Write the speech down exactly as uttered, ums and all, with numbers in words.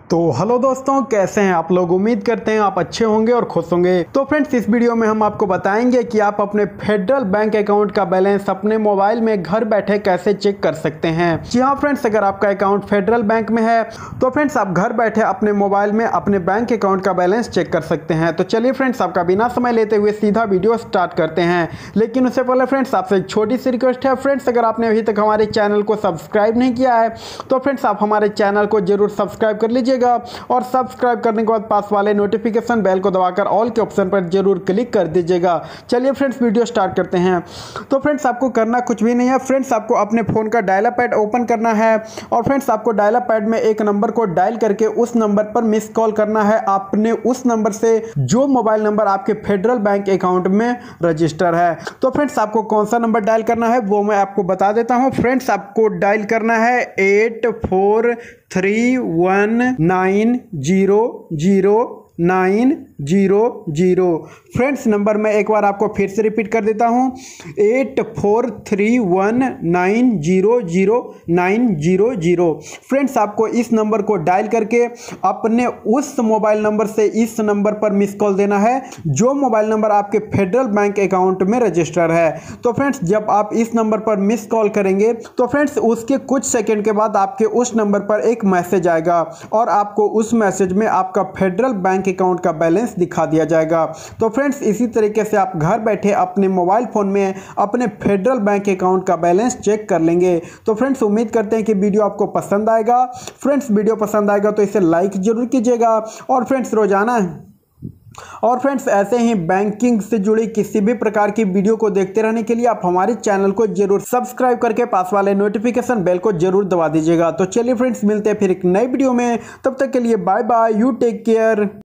तो हेलो दोस्तों, कैसे हैं आप लोग। उम्मीद करते हैं आप अच्छे होंगे और खुश होंगे। तो फ्रेंड्स, इस वीडियो में हम आपको बताएंगे कि आप अपने फेडरल बैंक अकाउंट का बैलेंस अपने मोबाइल में घर बैठे कैसे चेक कर सकते हैं। जी हाँ फ्रेंड्स, अगर आपका अकाउंट फेडरल बैंक में है तो फ्रेंड्स आप घर बैठे अपने मोबाइल में अपने बैंक अकाउंट का बैलेंस चेक कर सकते हैं। तो चलिए फ्रेंड्स, आपका बिना समय लेते हुए सीधा वीडियो स्टार्ट करते हैं। लेकिन उससे पहले फ्रेंड्स, आपसे एक छोटी सी रिक्वेस्ट है। फ्रेंड्स, अगर आपने अभी तक हमारे चैनल को सब्सक्राइब नहीं किया है तो फ्रेंड्स आप हमारे चैनल को जरूर सब्सक्राइब कर लीजिएगा और सब्सक्राइब करने के बाद पास वाले नोटिफिकेशन बेल को दबाकर ऑल के ऑप्शन पर जरूर क्लिक कर दीजिएगा। चलिए फ्रेंड्स, वीडियो स्टार्ट करते हैं। तो फ्रेंड्स, आपको करना कुछ भी नहीं है। फ्रेंड्स, आपको अपने फ़ोन का डायलर पैड ओपन करना है और फ्रेंड्स आपको डायलर पैड में एक नंबर को डायल करके उस नंबर पर मिस कॉल करना है। आपने उस नंबर से जो मोबाइल नंबर आपके फेडरल बैंक अकाउंट में रजिस्टर है। तो फ्रेंड्स, आपको कौन सा नंबर डायल करना है वो मैं आपको बता देता हूँ। फ्रेंड्स, आपको डायल करना है eight four three one nine zero zero nine zero zero. Friends, number मैं एक बार आपको फिर से रिपीट कर देता हूँ, eight four three one nine zero zero nine zero zero. Friends, आपको इस नंबर को डायल करके अपने उस मोबाइल नंबर से इस नंबर पर मिस कॉल देना है जो मोबाइल नंबर आपके फेडरल बैंक अकाउंट में रजिस्टर है। तो फ्रेंड्स, जब आप इस नंबर पर मिस कॉल करेंगे तो फ्रेंड्स उसके कुछ सेकेंड के बाद आपके उस नंबर पर एक मैसेज आएगा और आपको उस मैसेज में आपका फेडरल बैंक अकाउंट का बैलेंस दिखा दिया जाएगा। तो फ्रेंड्स, इसी तरीके से आप घर बैठे अपने मोबाइल फोन में अपने फेडरल बैंक अकाउंट का बैलेंस चेक कर लेंगे। तो फ्रेंड्स, उम्मीद करते हैं कि वीडियो आपको पसंद आएगा। फ्रेंड्स, वीडियो पसंद आएगा तो इसे लाइक जरूर कीजिएगा और फ्रेंड्स रोजाना और फ्रेंड्स ऐसे ही बैंकिंग से जुड़ी किसी भी प्रकार की वीडियो को देखते रहने के लिए आप हमारे चैनल को जरूर सब्सक्राइब करके पास वाले नोटिफिकेशन बेल को जरूर दबा दीजिएगा। तो चलिए फ्रेंड्स, मिलते हैं फिर एक नई वीडियो में। तब तक के लिए bye bye, you take care.